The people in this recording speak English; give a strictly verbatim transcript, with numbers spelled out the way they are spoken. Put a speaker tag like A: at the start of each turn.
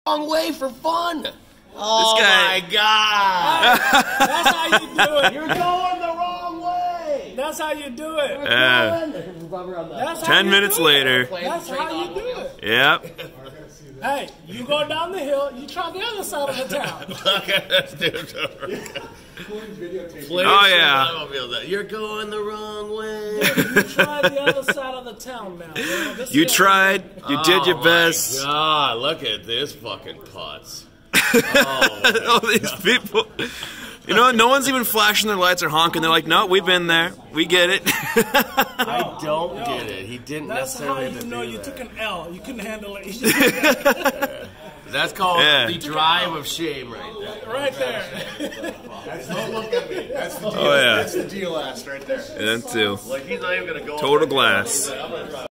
A: wrong way for fun.
B: Oh
A: this guy.
B: my God!
C: That's how you do it.
B: You're going the wrong way.
C: That's how you do it.
A: Uh,
C: That's how
A: ten
C: you
A: minutes
C: do
A: later.
C: It. That's how you do it.
A: Yep.
C: Hey, you go down the hill, you try the other side of the town.
A: Look at this dude.
B: Oh
A: yeah.
B: You're going the wrong way.
C: You try the other side of the town now. Man. This
A: You
C: is-
A: tried. You did your best.
B: God, look at this fucking putz. Oh,
A: All these people. You know, no one's even flashing their lights or honking. They're like, no, we've been there. We get it.
B: I don't
C: Yo,
B: get it. He didn't
C: That's how
B: necessarily have
C: you
B: to
C: know
B: do
C: you
B: that.
C: took an L. You couldn't handle it. You just did that.
B: That's called
A: Yeah.
B: the drive of shame right there.
C: right there.
D: Don't look at me. That's the deal.
A: Oh, yeah.
D: That's the deal ass right there.
A: And then too.
D: Like he's not even gonna go.
A: Total glass.